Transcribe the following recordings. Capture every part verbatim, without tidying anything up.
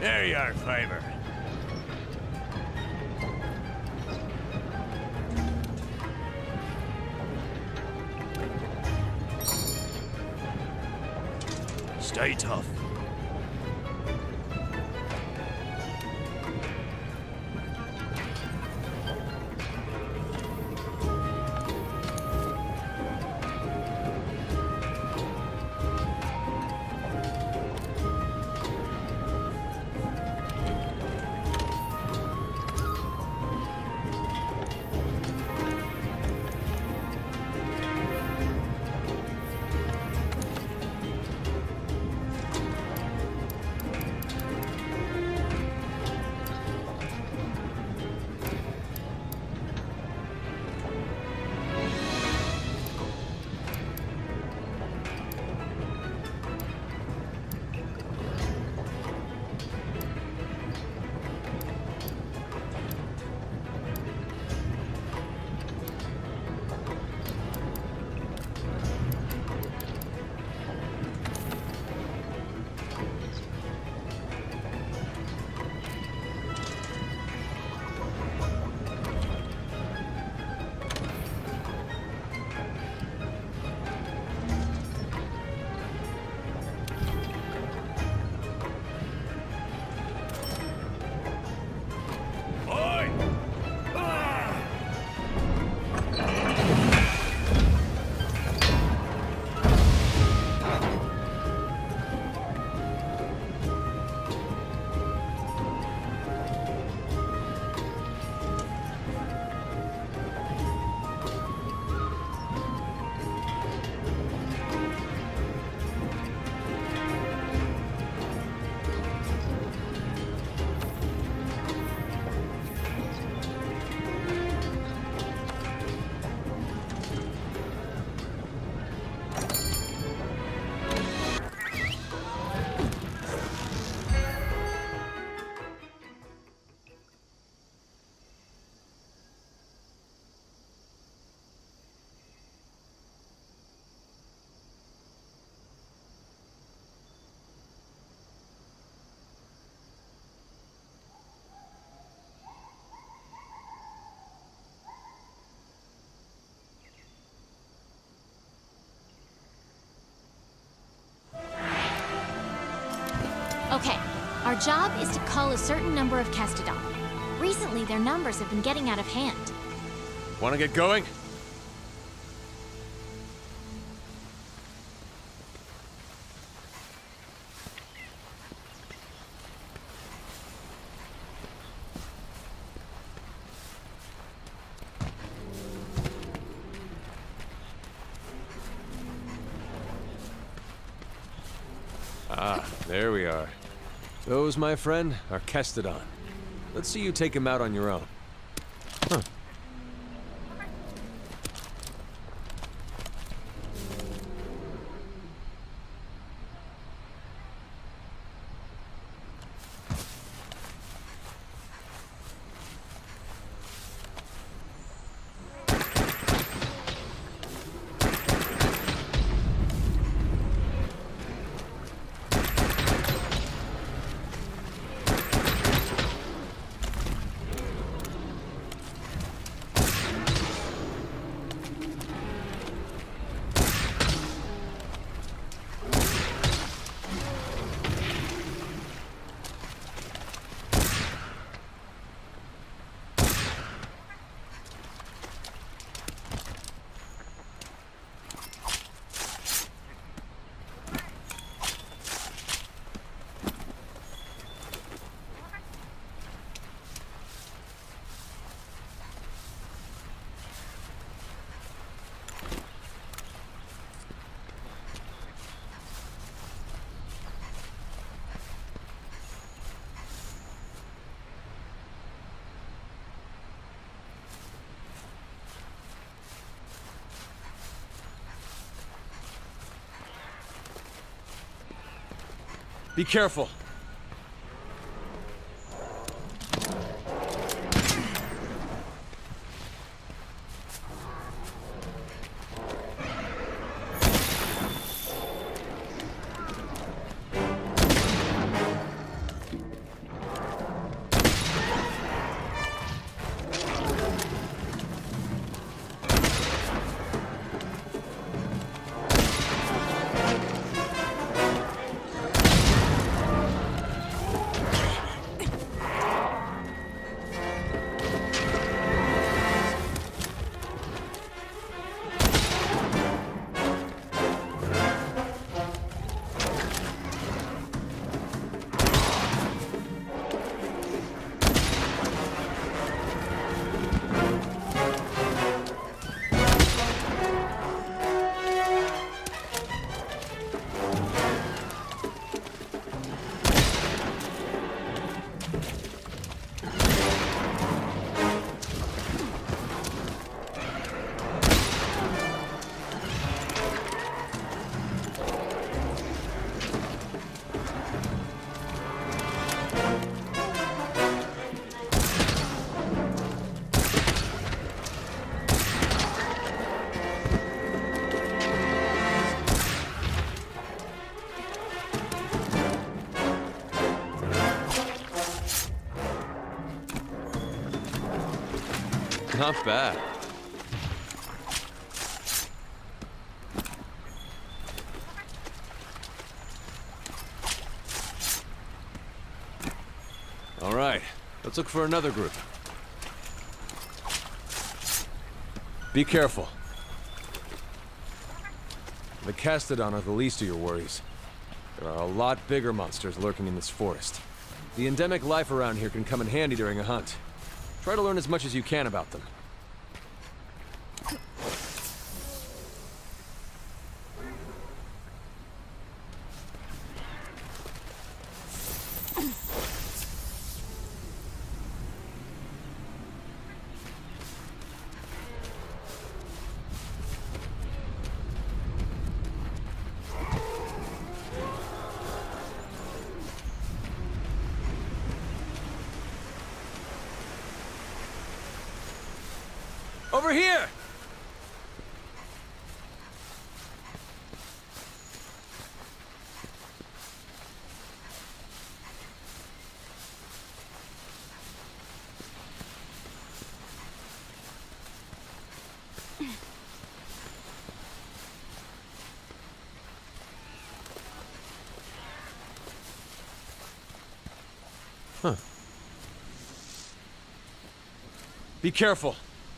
There you are, Clymer. Stay tough. Okay, our job is to cull a certain number of Kestadon. Recently, their numbers have been getting out of hand. Want to get going? Ah, there we are. Those, my friend, are Kestadon. Let's see you take him out on your own. Huh. Be careful. Not bad. All right, let's look for another group. Be careful. The Kestadon are the least of your worries. There are a lot bigger monsters lurking in this forest. The endemic life around here can come in handy during a hunt. Try to learn as much as you can about them. Over here! Huh. Be careful.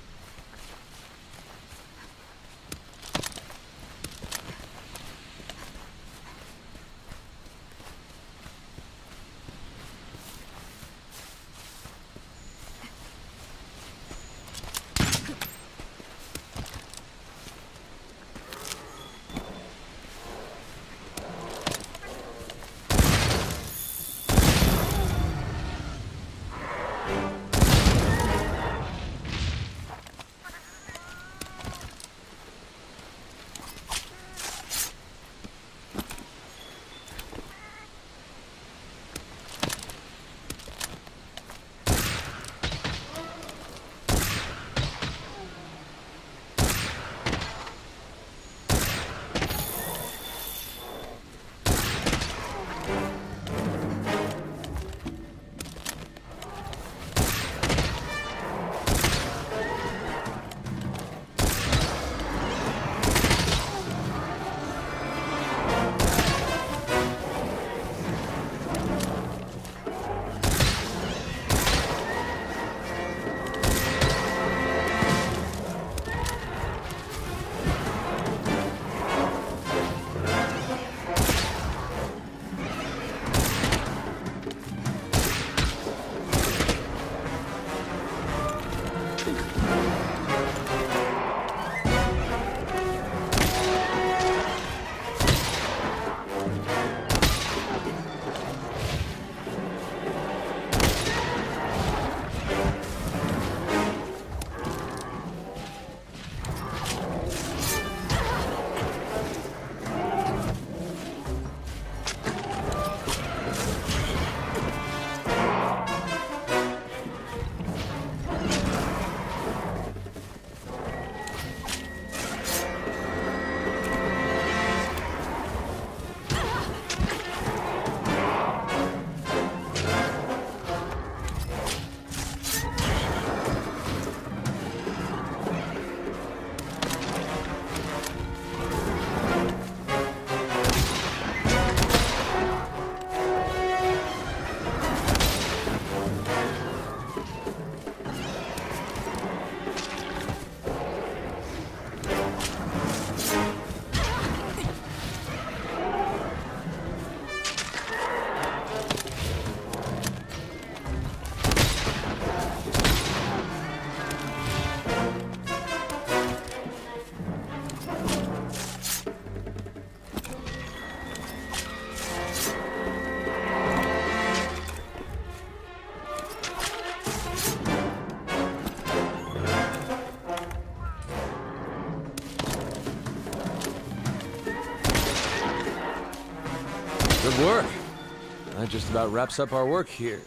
Good work. That just about wraps up our work here.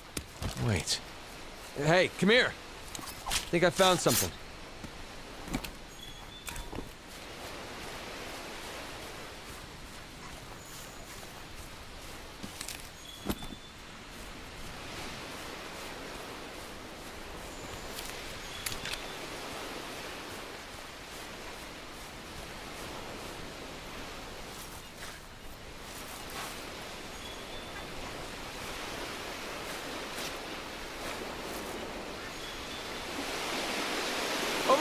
Wait. Hey, come here. I think I found something.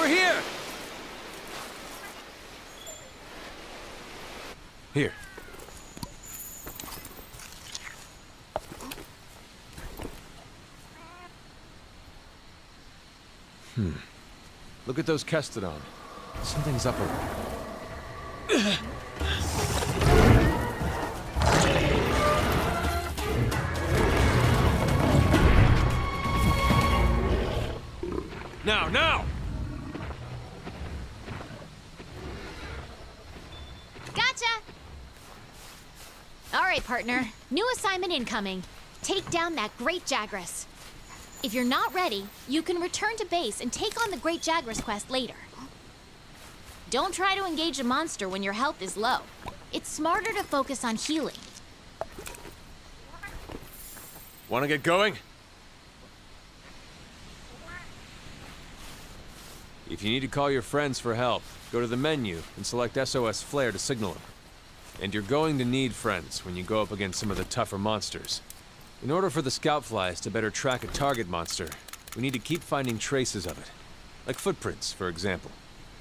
here! Here. Hmm. Look at those Kestadon. Something's up around. Now, now! Gotcha! All right, partner. New assignment incoming. Take down that Great Jagras. If you're not ready, you can return to base and take on the Great Jagras quest later. Don't try to engage a monster when your health is low. It's smarter to focus on healing. Want to get going? If you need to call your friends for help, go to the menu and select S O S Flare to signal them. And you're going to need friends when you go up against some of the tougher monsters. In order for the scout flies to better track a target monster, we need to keep finding traces of it. Like footprints, for example.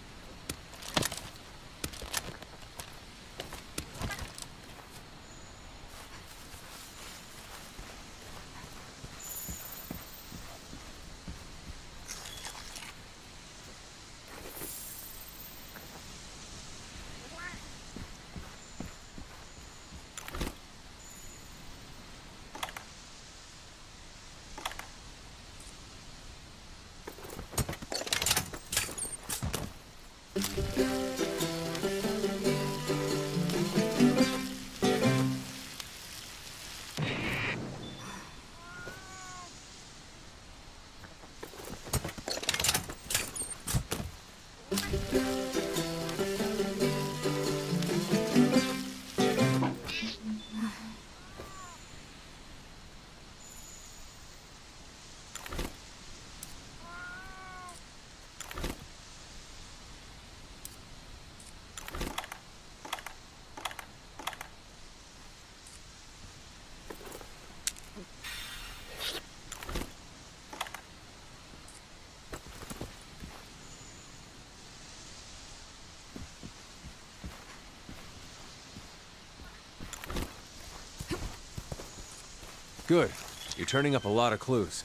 Good. You're turning up a lot of clues.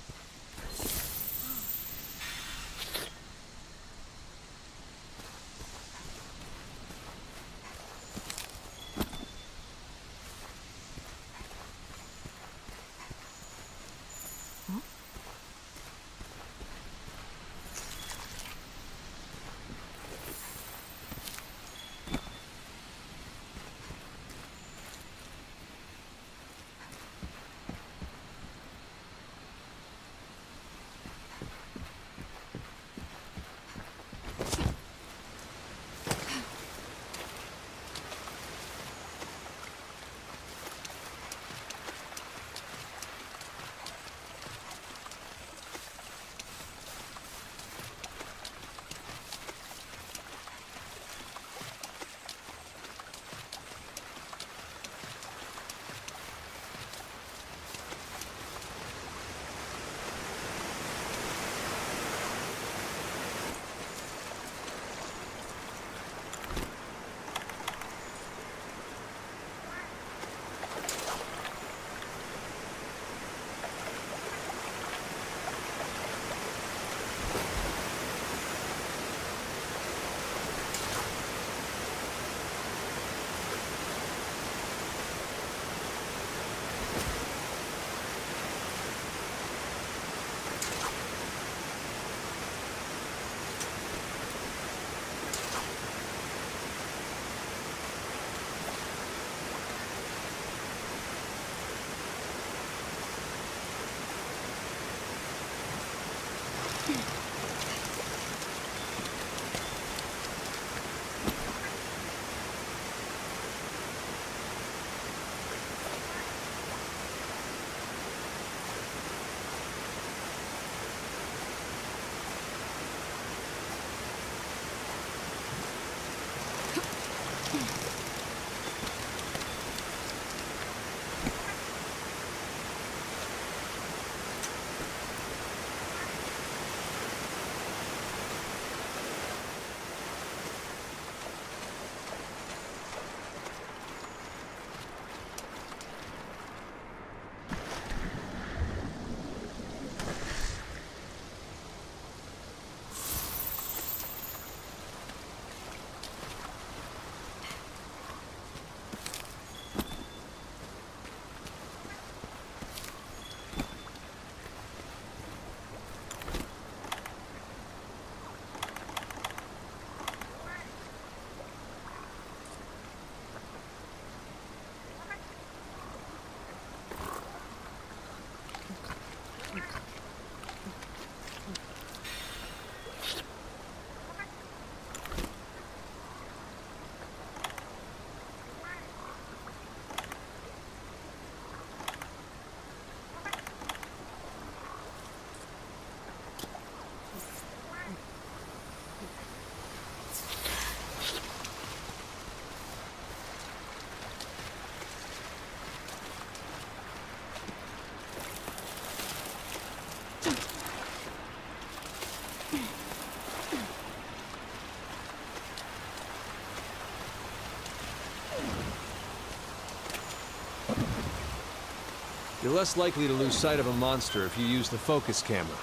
You're less likely to lose sight of a monster if you use the focus camera.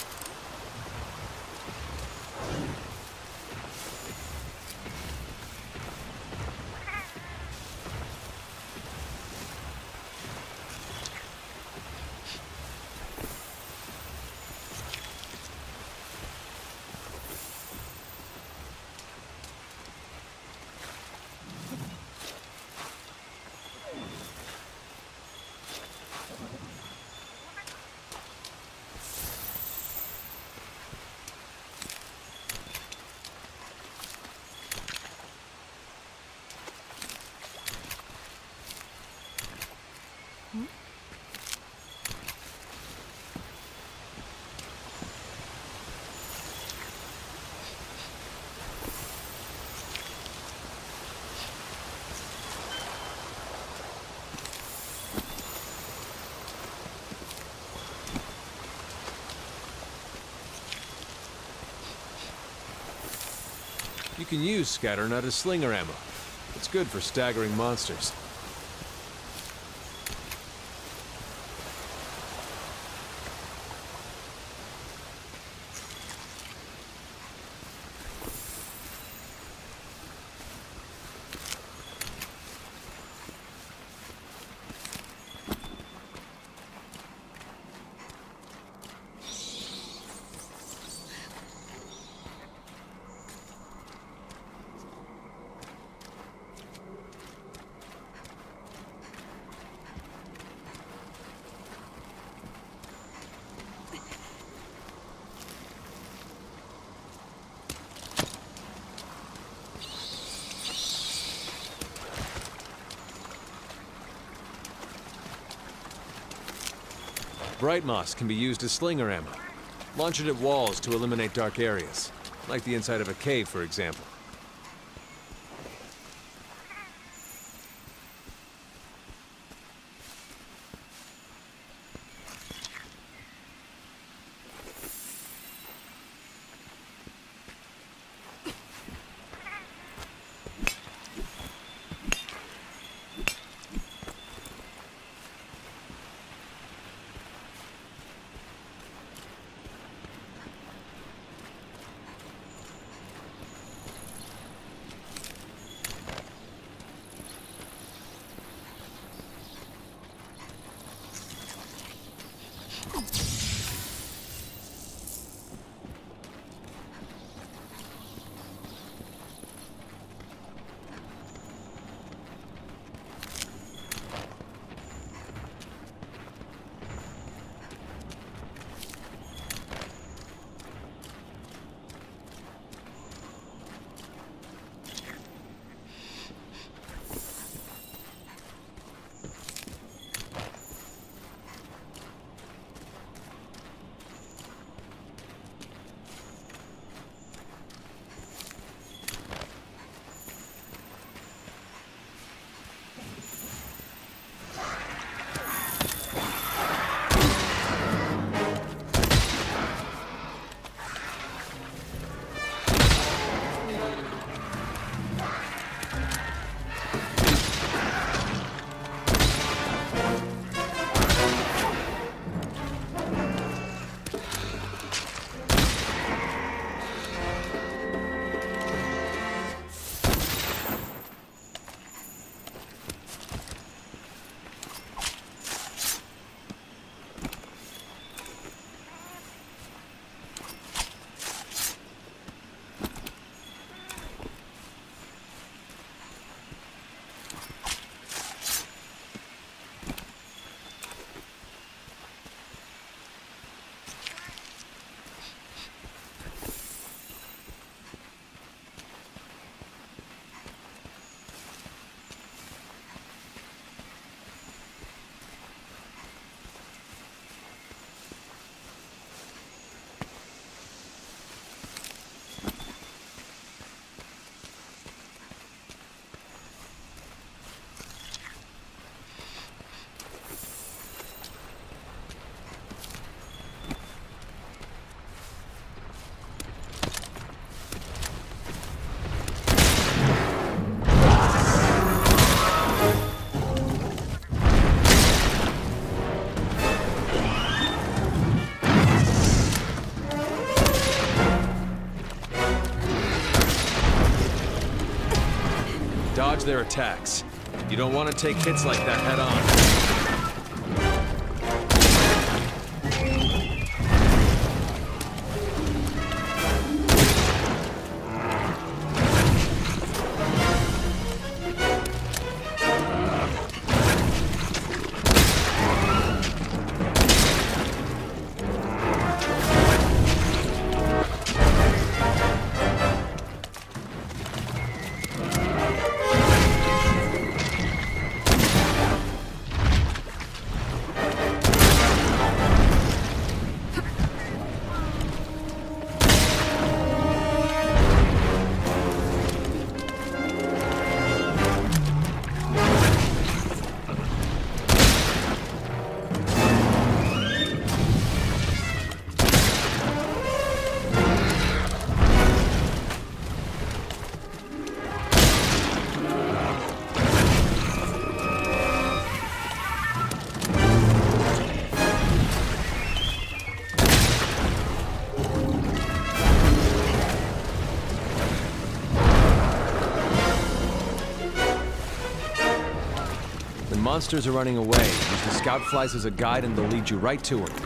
You can use Scatternut as slinger ammo. It's good for staggering monsters. Bright moss can be used as slinger ammo. Launch it at walls to eliminate dark areas, like the inside of a cave, for example. dodge their attacks. You don't want to take hits like that head on. Monsters are running away. Use the scout flies as a guide and they'll lead you right to them.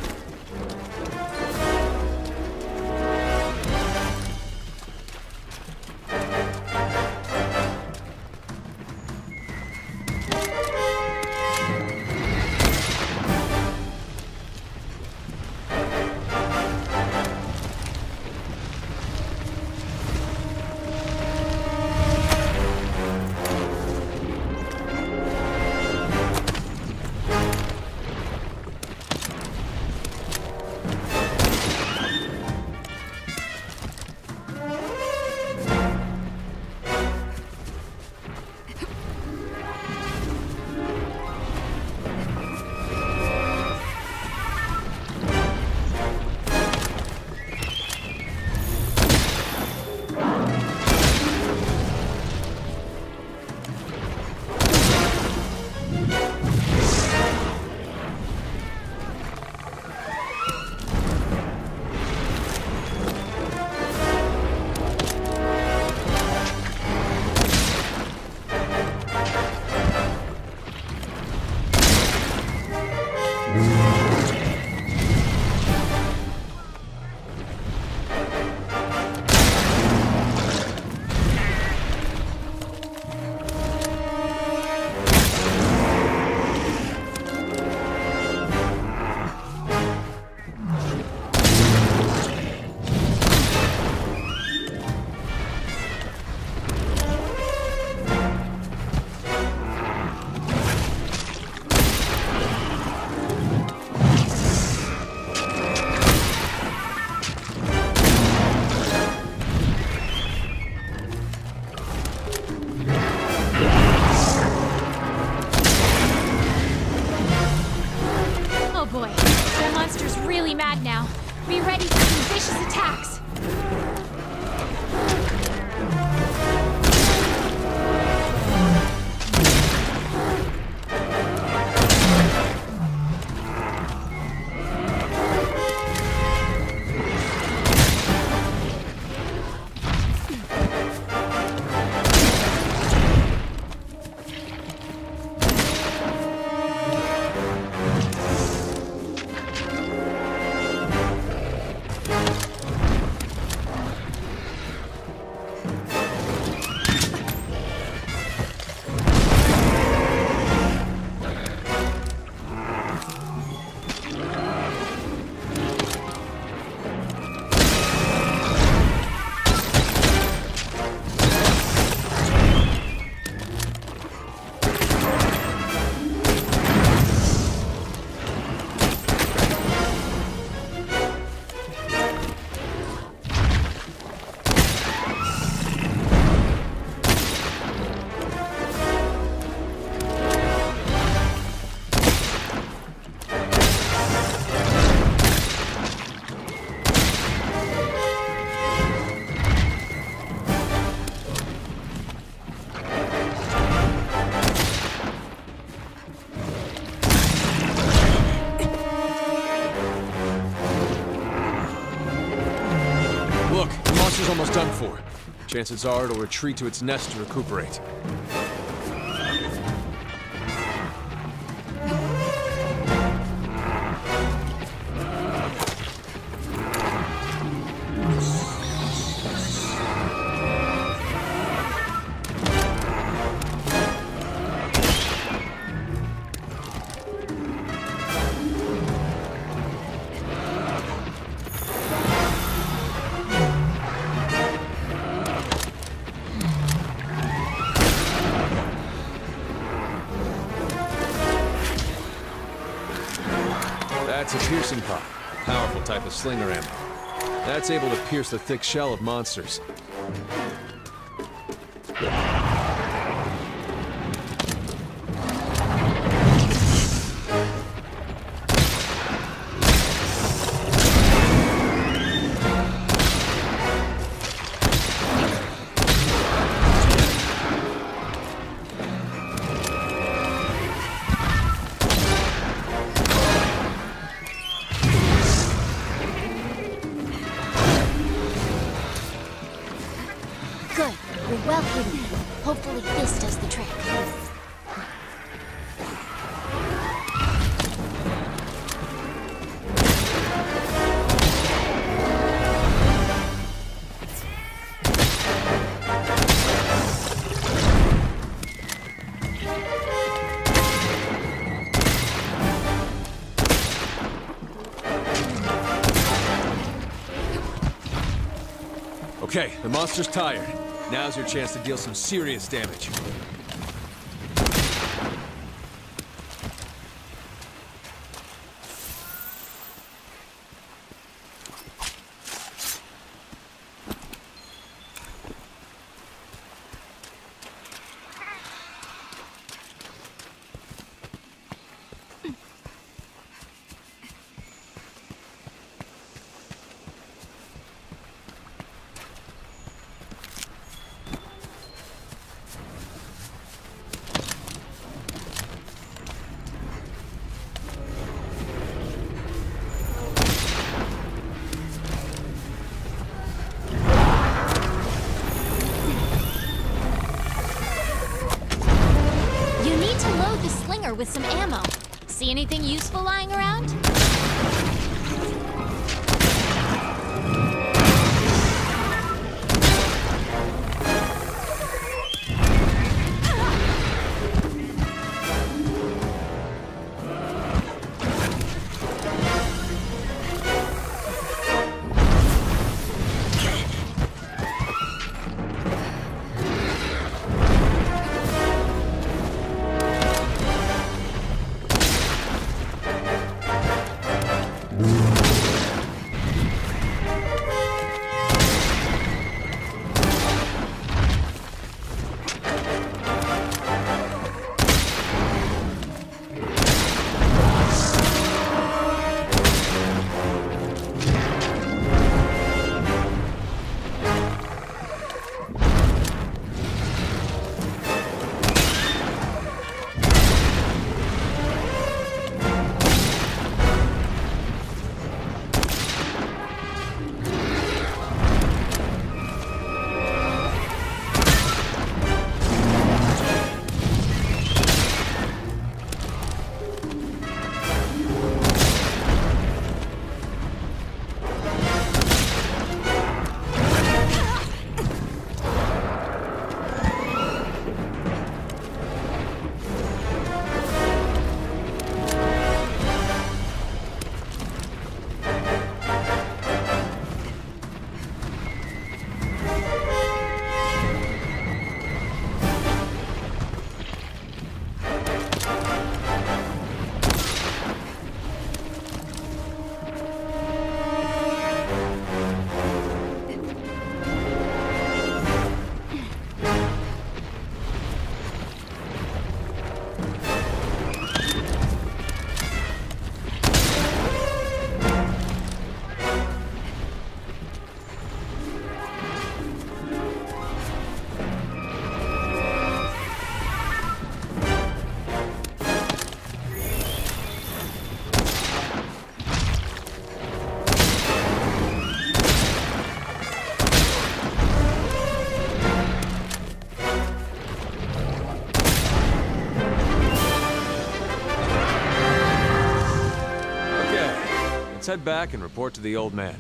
Look, the monster's almost done for. Chances are it'll retreat to its nest to recuperate. That's a piercing pod, powerful type of slinger ammo. That's able to pierce the thick shell of monsters. Good. We're well hidden. Hopefully this does the trick. Okay, the monster's tired. Now's your chance to deal some serious damage. With some ammo. See anything useful lying around? Let's head back and report to the old man.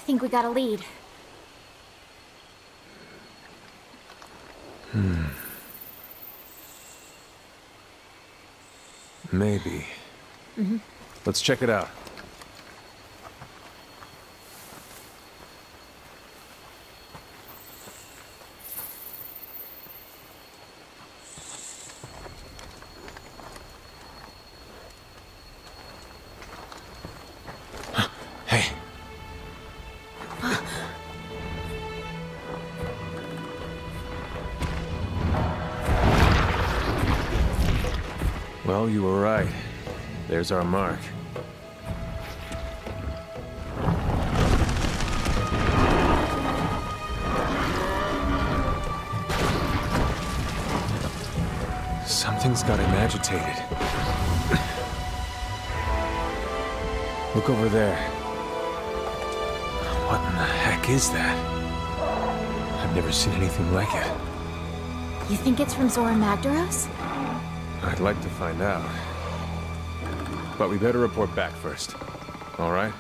think we got a lead. Hmm. Maybe. Mm-hmm. Let's check it out. Hey. Well, you were right. There's our mark. Something's got him agitated. Look over there. What in the heck is that? I've never seen anything like it. You think it's from Zora Magdaros? I'd like to find out. But we better report back first. All right?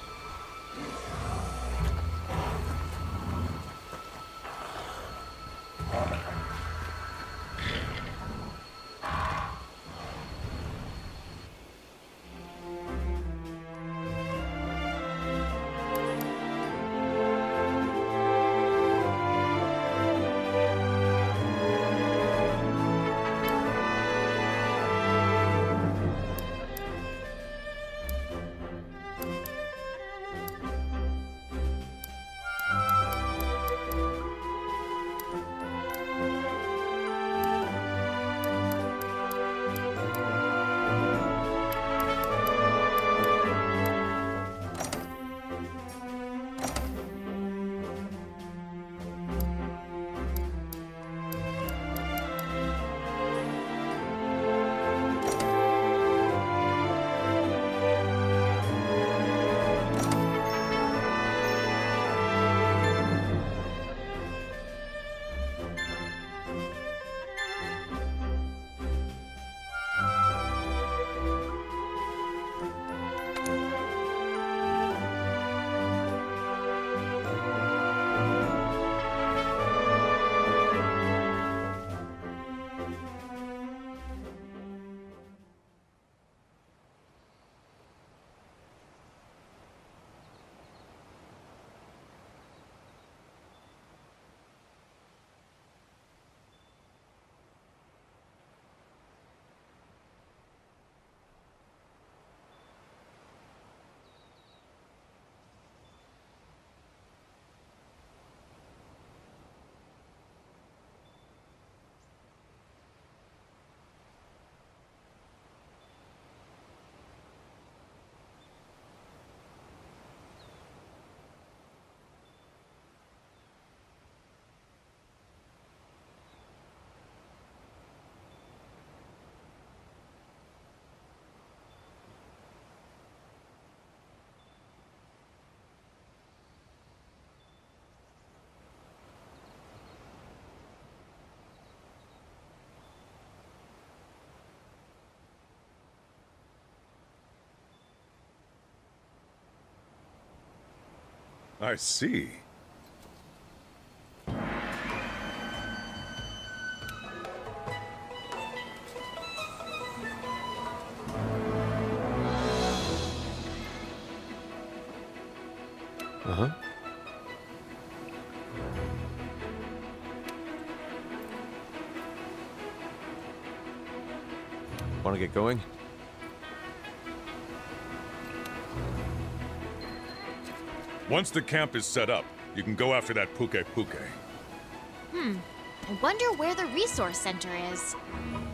I see. Uh-huh. Want to get going? Once the camp is set up, you can go after that puke puke. Hmm. I wonder where the resource center is.